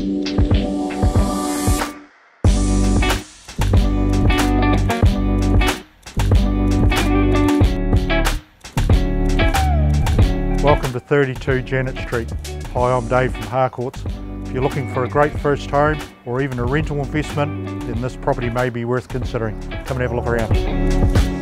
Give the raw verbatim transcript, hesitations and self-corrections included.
Welcome to thirty-two Janet Street. Hi, I'm Dave from Harcourts. If you're looking for a great first home or even a rental investment, then this property may be worth considering. Come and have a look around.